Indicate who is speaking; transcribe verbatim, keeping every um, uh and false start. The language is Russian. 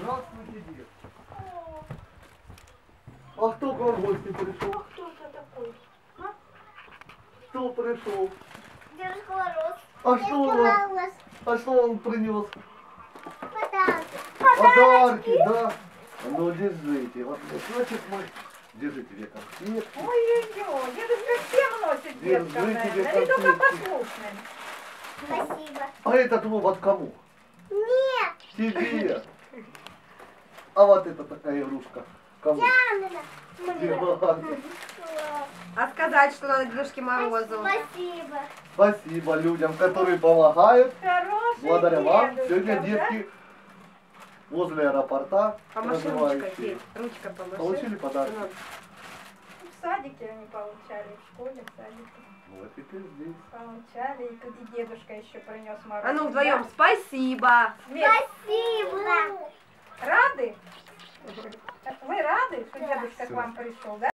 Speaker 1: Здравствуйте, дед. А кто к вам в гости пришел?
Speaker 2: А кто это такой? А?
Speaker 1: Кто пришел?
Speaker 3: Дедушка Мороз.
Speaker 1: А что он?
Speaker 3: Мороз.
Speaker 1: А что он принес?
Speaker 3: Подарки.
Speaker 1: Подарки, да. Ну, держите. Вот, значит, мы... Держите две конфетки.
Speaker 2: Ой-ой-ой, дедушка всем носит деткам,
Speaker 1: Держите
Speaker 2: наверное,
Speaker 1: две
Speaker 2: или только
Speaker 1: конфетки.
Speaker 2: послушным.
Speaker 3: Спасибо.
Speaker 1: А этот вот кому?
Speaker 3: Нет.
Speaker 1: Тебе. А вот это такая игрушка. Кому?
Speaker 3: Яна.
Speaker 1: Диане.
Speaker 4: А сказать, что надо Дедушке Морозу?
Speaker 3: Спасибо.
Speaker 1: Спасибо людям, которые помогают.
Speaker 2: Хороший
Speaker 1: Благодаря вам.
Speaker 2: дедушка,
Speaker 1: Сегодня
Speaker 2: да?
Speaker 1: детки возле аэропорта
Speaker 4: Помаши ручкой,
Speaker 1: развивающие
Speaker 4: Петь. Ручка помаши.
Speaker 1: получили подарки.
Speaker 4: Ну.
Speaker 2: В садике они получали, в школе, в садике.
Speaker 1: Вот теперь здесь.
Speaker 2: Получали, и тут и дедушка еще принес мороз.
Speaker 4: А ну вдвоем, спасибо.
Speaker 3: Спасибо.
Speaker 2: Рады? Вы рады, что дедушка к
Speaker 1: Всё.
Speaker 2: вам пришел, да?